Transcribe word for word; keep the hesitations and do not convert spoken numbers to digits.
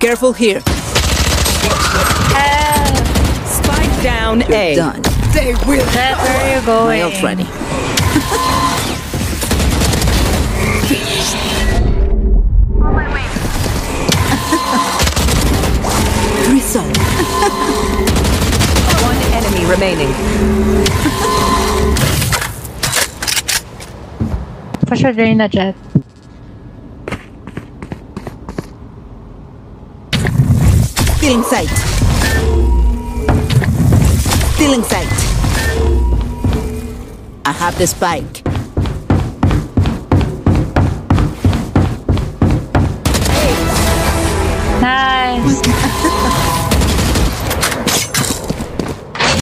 Careful here. Spike down A. Done. They will. Jet, where are you My going? ult ready. Grissom. One enemy remaining. Push a Reyna, Jet. Stealing sight. Stealing sight. I have the spike.